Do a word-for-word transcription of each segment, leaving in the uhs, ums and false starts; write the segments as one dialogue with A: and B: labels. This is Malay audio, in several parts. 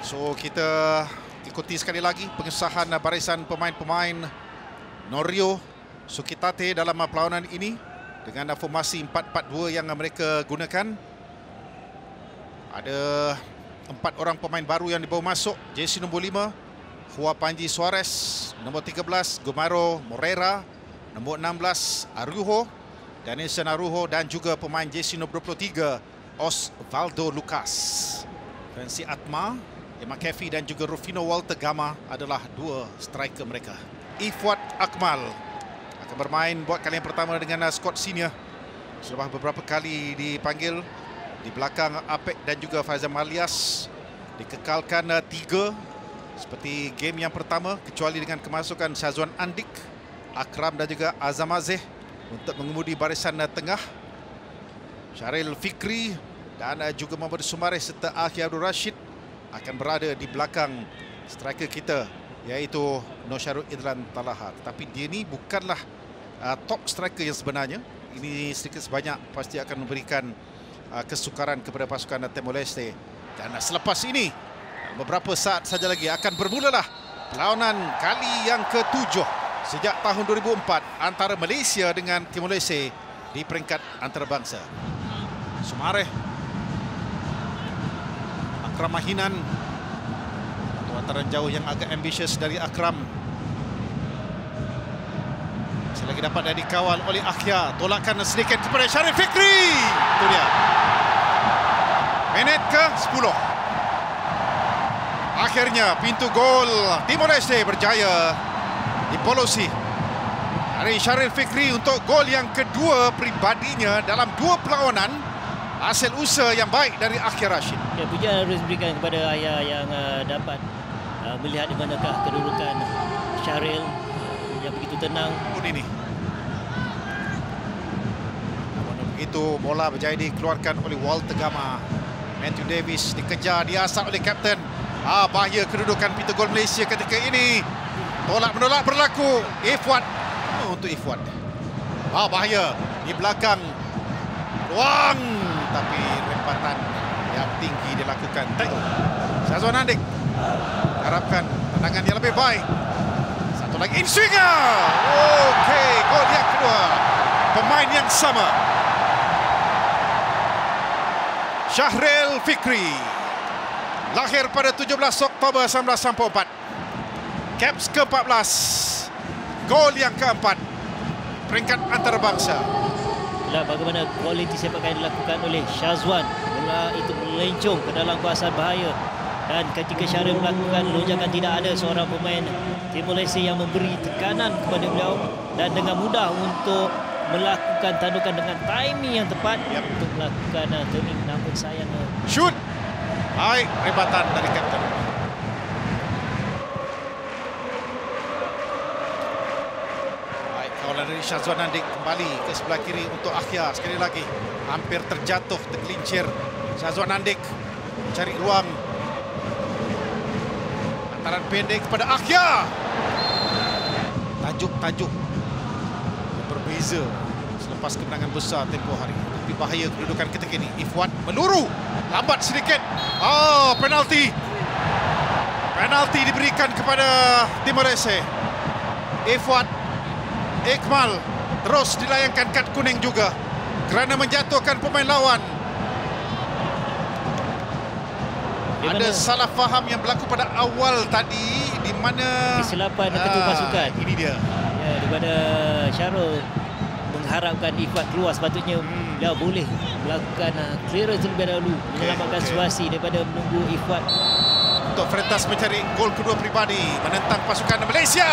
A: So kita ikuti sekali lagi pengesahan barisan pemain-pemain Norio Sukitate dalam perlawanan ini dengan formasi empat empat dua yang mereka gunakan. Ada empat orang pemain baru yang dibawa masuk. Jersey nombor lima, Hua Panji Suarez. Nombor tiga belas, Gomaro Moreira. Nombor enam belas, Arujo, Danielson Arujo. Dan juga pemain jersey nombor dua puluh tiga, Osvaldo Lucas. Francis Atma, Emma Kefi dan juga Rufino Walter Gama adalah dua striker mereka. Ifwat Akmal akan bermain buat kali yang pertama dengan skuad senior. Setelah beberapa kali dipanggil di belakang Apek dan juga Faizal Malias. Dikekalkan tiga seperti game yang pertama, kecuali dengan kemasukan Syazwan Andik, Akram dan juga Azam Azeh untuk mengemudi barisan tengah. Syaril Fikri dan juga Muhammad Sumaris serta Akhi Abdul Rashid akan berada di belakang striker kita, iaitu Nosyarul Idlan Talaha. Tetapi dia ni bukanlah uh, top striker yang sebenarnya. Ini sedikit sebanyak pasti akan memberikan uh, kesukaran kepada pasukan Timor Leste. Dan uh, selepas ini, beberapa saat saja lagi akan bermulalah perlawanan kali yang ketujuh sejak tahun dua ribu empat antara Malaysia dengan Timor Leste di peringkat antarabangsa. Sumareh, Akram Mahinan, antaran jauh yang agak ambisius dari Akram. Masih lagi dapat dikawal oleh Akhya. Tolakan sedikit kepada Syarif Fikri. Itu dia. Minit ke sepuluh. Akhirnya pintu gol Timor Leste berjaya dipolosi dari Syarif Fikri untuk gol yang kedua pribadinya dalam dua perlawanan. Hasil usaha yang baik dari Akhi Rashid.
B: Ya, pujian harus diberikan kepada ayah yang uh, dapat uh, melihat di manakah kedudukan Syahril yang begitu tenang.
A: Ini. Namun begitu, bola berjaya dikeluarkan oleh Walter Gama. Matthew Davis dikejar, diasap oleh kapten. Ah, bahaya kedudukan pintu gol Malaysia ketika ini. Tolak-menolak berlaku. Ifwat. Oh, untuk Ifwat. Ah, bahaya. Di belakang. Luang. Tapi rempatan yang tinggi dilakukan. Syazwan Andik harapkan tendangan yang lebih baik. Satu lagi in swinger. Okey, gol yang kedua. Pemain yang sama. Syahril Fikri. Lahir pada tujuh belas Oktober seribu sembilan ratus sembilan puluh empat. Caps ke empat belas. Gol yang keempat. Peringkat antarabangsa.
B: Itulah bagaimana kualiti sepakan yang dilakukan oleh Syazwan. Bola itu melencong ke dalam kawasan bahaya. Dan ketika Syahril melakukan lonjakan, tidak ada seorang pemain Timor Leste yang memberi tekanan kepada beliau. Dan dengan mudah untuk melakukan tandukan dengan timing yang tepat. Yep. Untuk melakukan uh, turning. Namun sayang. Uh,
A: Shoot. Baik, rebatan dari kapten. Kawalan dari Syazwan Andik kembali ke sebelah kiri untuk Akhya. Sekali lagi hampir terjatuh, tergelincir. Syazwan Andik mencari ruang. Antaran pendek kepada Akhya. Tajuk-tajuk berbeza selepas kemenangan besar tempoh hari. Tapi bahaya kedudukan ketika ini. Ifwat meluru. Lambat sedikit. Oh, penalti. Penalti diberikan kepada Timor Leste. Ifwat Ikmal terus dilayangkan kad kuning juga kerana menjatuhkan pemain lawan. Di Ada salah faham yang berlaku pada awal tadi di mana
B: kesilapan ah, ketua pasukan.
A: Ini dia.
B: Ya, daripada Syarul mengharapkan Ifwat keluar, sepatutnya hmm. dia boleh melakukan uh, clearance terlebih dahulu, okay, menyelamatkan okay. situasi daripada menunggu Ifwat.
A: Untuk Frentas mencari gol kedua pribadi menentang pasukan Malaysia.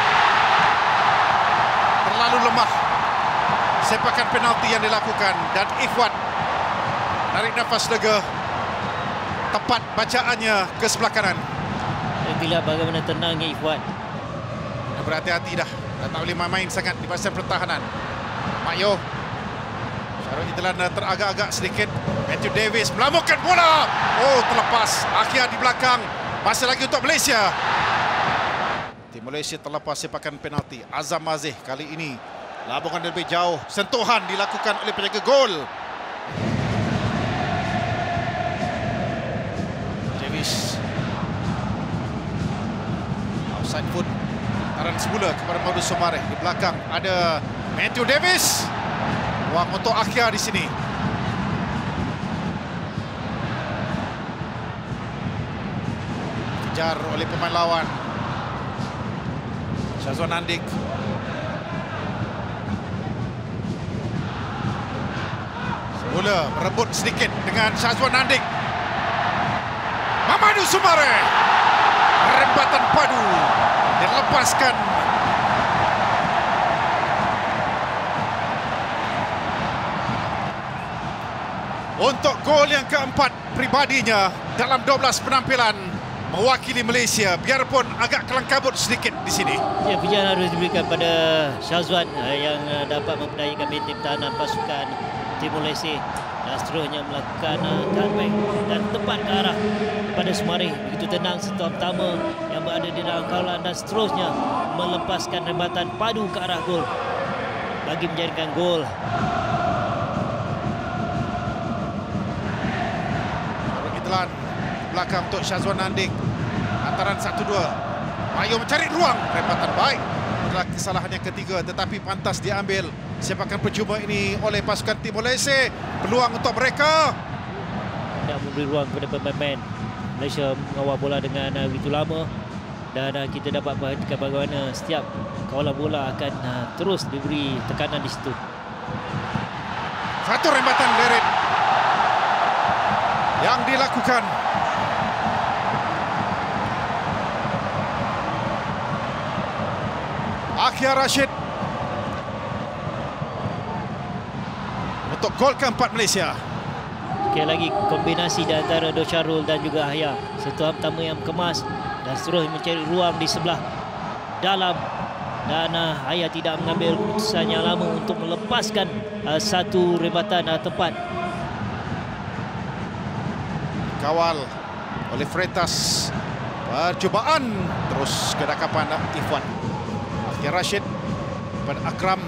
A: Terlalu lemah sepakan penalti yang dilakukan dan Ifwat narik nafas lega. Tepat bacaannya ke sebelah kanan.
B: Lihat bagaimana tenangnya Ifwat.
A: Berhati-hati dah. Dah tak boleh main-main sangat di barisan pertahanan. Mayo. Syarul Idlan teragak-agak sedikit. Matthew Davis melamukan bola. Oh, terlepas. Akhir di belakang. Masih lagi untuk Malaysia. Malaysia terlepas sepakan penalti. Azam Azeh kali ini labungan lebih jauh. Sentuhan dilakukan oleh penjaga gol. Davis Side foot. Hantaran semula kepada Maudud Soumaré. Di belakang ada Matthew Davis. Ruang untuk Akia di sini. Kejar oleh pemain lawan. Syazwan Andik. Semula merebut sedikit dengan Syazwan Andik. Maudud Soumaré. Rembatan padu dilepaskan. Untuk gol yang keempat pribadinya dalam dua belas penampilan mewakili Malaysia, biarpun agak kelang kabut sedikit di sini.
B: Ya, pujian harus diberikan pada Syazwan yang dapat memperdayakan benteng pertahanan pasukan Timor Leste dan seterusnya melakukan cutback dan tepat ke arah kepada Soumaré. Begitu tenang setua pertama yang berada di dalam kawalan dan seterusnya melepaskan rembatan padu ke arah gol bagi menjadikan gol.
A: Itelan belakang untuk Syazwan Andik. Hantaran satu dua. Mayo mencari ruang. Rembatan baik. Adalah kesalahan yang ketiga tetapi pantas diambil sepakan percuma ini oleh pasukan Timor Leste. Peluang untuk mereka.
B: Tidak memberi ruang kepada pemain Malaysia mengawal bola dengan uh, begitu lama. Dan uh, kita dapat perhatikan bagaimana setiap kawalan bola akan uh, terus diberi tekanan di situ.
A: Satu rembatan leret yang dilakukan. Akia Rashid untuk gol keempat Malaysia.
B: Sekali lagi kombinasi di antara Dosharul dan juga Ahya. Setua pertama yang kemas dan terus mencari ruang di sebelah dalam. Dan uh, Ahya tidak mengambil keputusan yang lama untuk melepaskan uh, satu rembatan uh, tepat.
A: Kawal oleh Freitas. Percubaan terus kedakapan Ifwan. Akia Rashid kepada Akram.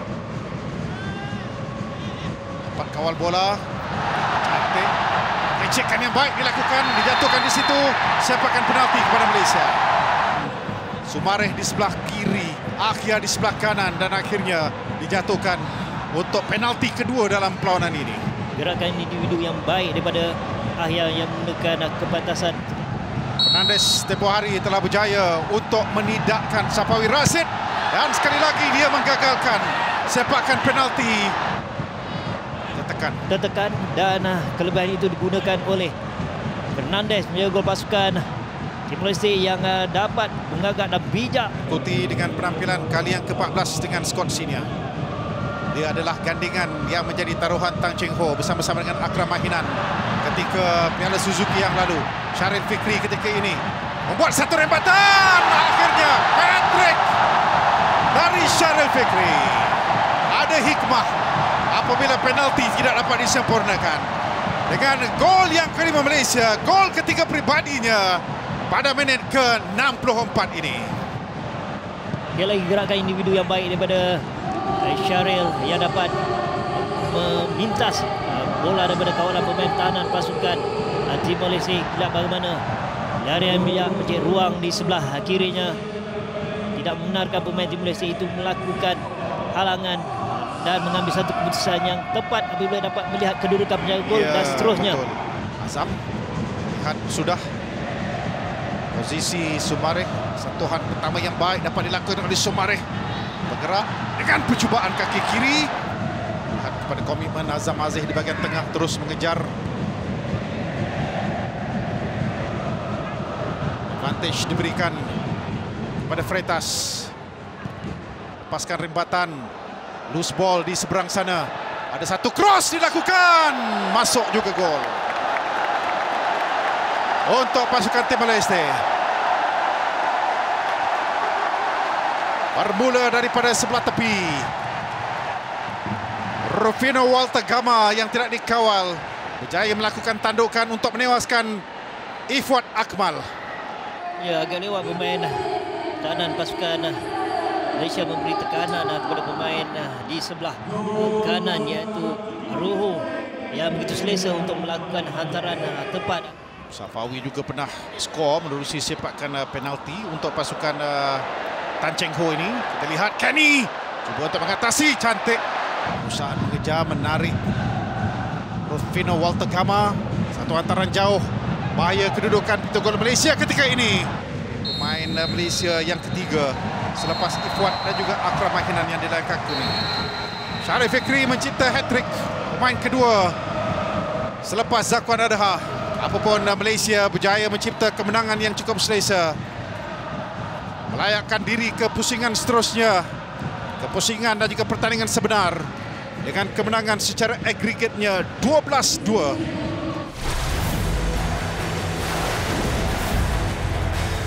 A: Dapat kawal bola. Cantik. Recekan yang baik dilakukan. Dijatuhkan di situ. Sepakan penalti kepada Malaysia. Soumaré di sebelah kiri. Akia di sebelah kanan. Dan akhirnya dijatuhkan untuk penalti kedua dalam perlawanan ini.
B: Gerakan individu yang baik daripada Ahya yang menekan kepantasan.
A: Fernandes tempoh hari telah berjaya untuk menidakkan Sapawi Rashid. Dan sekali lagi dia menggagalkan sepakan penalti. Tertekan.
B: Tertekan dan uh, kelebihan itu digunakan oleh Fernandes menjaga gol pasukan Timor Leste yang uh, dapat mengagak dan bijak.
A: Ikuti dengan penampilan kali yang ke empat belas dengan skor senior. Dia adalah gandingan yang menjadi taruhan Tang Cheng Ho bersama-sama dengan Akram Mahinan ketika Piala Suzuki yang lalu. Sharil Fikri ketika ini membuat satu rembatan. Akhirnya hat-trick dari Sharil Fikri. Ada hikmah apabila penalti tidak dapat disempurnakan. Dengan gol yang kelima Malaysia, gol ketiga pribadinya pada minit ke enam puluh empat ini.
B: Dia lagi gerakan individu yang baik daripada Sharil yang dapat memintas bola daripada kawalan pemain tahanan pasukan Timor Leste. Lihat bagaimana larian bijak mencari ruang di sebelah kirinya. Tidak membenarkan pemain Timor Leste itu melakukan halangan dan mengambil satu keputusan yang tepat apabila dapat melihat kedudukan penjaga gol ya, dan seterusnya. Betul.
A: Azam lihat sudah posisi Soumaré. Sentuhan pertama yang baik dapat dilakukan oleh Soumaré. Bergerak dengan percubaan kaki kiri. Lihat kepada komitmen Azam Aziz di bahagian tengah terus mengejar. Advantage diberikan kepada Freitas. Lepaskan rembatan. Loose ball di seberang sana. Ada satu cross dilakukan. Masuk juga gol. Untuk pasukan Timor Leste. Bermula daripada sebelah tepi. Rufino Walter Gama yang tidak dikawal. Berjaya melakukan tandukan untuk menewaskan Ifwat Akmal.
B: Ya, agak lewat pemain tahanan pasukan Malaysia memberi tekanan kepada pemain di sebelah kanan iaitu Ruhu yang begitu selesa untuk melakukan hantaran tepat.
A: Safawi juga pernah skor menerusi sepakan uh, penalti untuk pasukan uh, Tan Cheng Ho ini. Kita lihat Kenny cuba untuk mengatasi, cantik usaha mengejar, menarik Rufino Walter Gama, satu hantaran jauh, bahaya kedudukan pintu gol Malaysia ketika ini. Pemain uh, Malaysia yang ketiga selepas Ifwat dan juga Akram Makinan yang di dalam kaku ini. Sharif Fikri mencipta hat-trick, pemain kedua selepas Zakwan Adha. Apapun Malaysia berjaya mencipta kemenangan yang cukup selesa, melayakkan diri ke pusingan seterusnya, ke pusingan dan juga pertandingan sebenar dengan kemenangan secara agregatnya dua belas dua.